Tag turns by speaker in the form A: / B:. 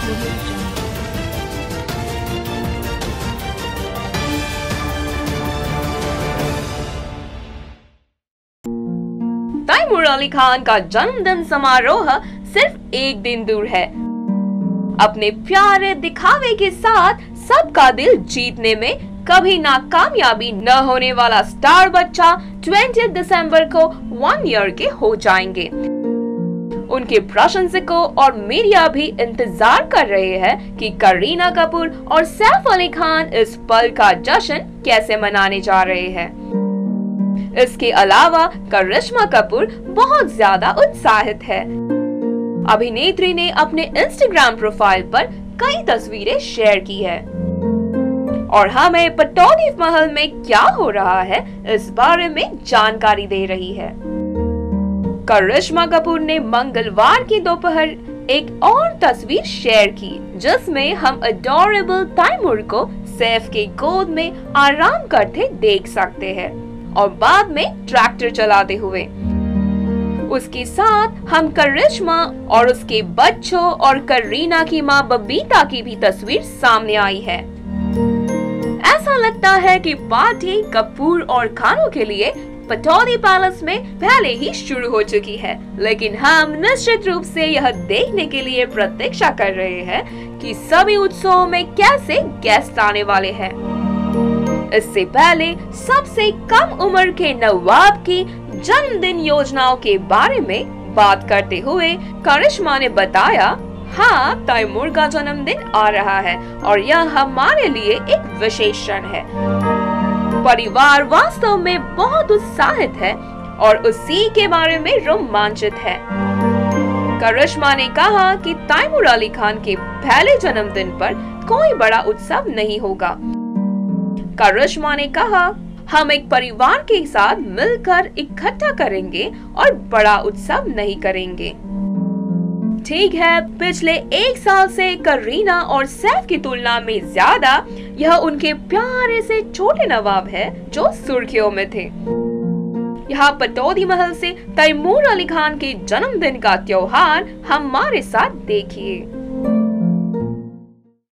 A: तैमूर अली खान का जन्मदिन समारोह सिर्फ एक दिन दूर है। अपने प्यारे दिखावे के साथ सबका दिल जीतने में कभी नाकामयाबी न होने वाला स्टार बच्चा 20 दिसंबर को 1 ईयर के हो जाएंगे। उनके प्रशंसकों और मीडिया भी इंतजार कर रहे हैं कि करीना कपूर और सैफ अली खान इस पल का जश्न कैसे मनाने जा रहे हैं। इसके अलावा करिश्मा कपूर बहुत ज्यादा उत्साहित है। अभिनेत्री ने अपने इंस्टाग्राम प्रोफाइल पर कई तस्वीरें शेयर की है और हमें पटौदी महल में क्या हो रहा है इस बारे में जानकारी दे रही है। करिश्मा कपूर ने मंगलवार की दोपहर एक और तस्वीर शेयर की जिसमें हम अडोरेबल तैमूर को सैफ के गोद में आराम करते देख सकते हैं और बाद में ट्रैक्टर चलाते हुए। उसके साथ हम करिश्मा और उसके बच्चों और करीना की मां बबीता की भी तस्वीर सामने आई है। ऐसा लगता है कि पार्टी कपूर और खानों के लिए पटौदी पैलेस में पहले ही शुरू हो चुकी है, लेकिन हम निश्चित रूप से यह देखने के लिए प्रतीक्षा कर रहे हैं कि सभी उत्सवों में कैसे गेस्ट आने वाले हैं। इससे पहले सबसे कम उम्र के नवाब की जन्मदिन योजनाओं के बारे में बात करते हुए करिश्मा ने बताया, हाँ, तैमूर का जन्मदिन आ रहा है और यह हमारे लिए एक विशेष क्षण है। परिवार वास्तव में बहुत उत्साहित है और उसी के बारे में रोमांचित है। करिश्मा ने कहा कि तैमूर अली खान के पहले जन्मदिन पर कोई बड़ा उत्सव नहीं होगा। करिश्मा ने कहा, हम एक परिवार के साथ मिलकर इकट्ठा करेंगे और बड़ा उत्सव नहीं करेंगे। ठीक है, पिछले 1 साल से करीना और सैफ की तुलना में ज्यादा यह उनके प्यारे से छोटे नवाब है जो सुर्खियों में थे। यहाँ पटौदी महल से तैमूर अली खान के जन्मदिन का त्योहार हमारे साथ देखिए।